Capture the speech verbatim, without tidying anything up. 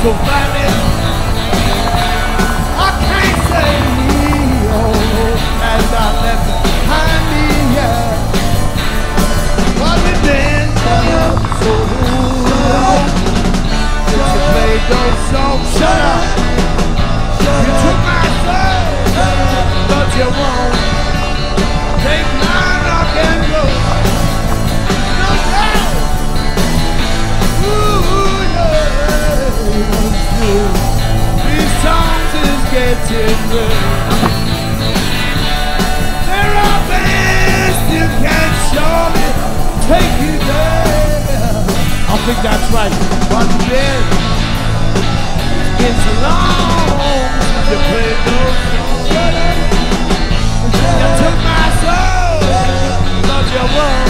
So find me. I can't say oh, as I left behind me, yeah. But we been for your soul. Since you played those songs, shut up. You took my soul, but you won't take my rock and roll. No doubt. Ooh, yeah. These songs is getting good. There are bands you can surely take you there. I think that's right. But then it's long you play those songs. You took my soul, but you won't.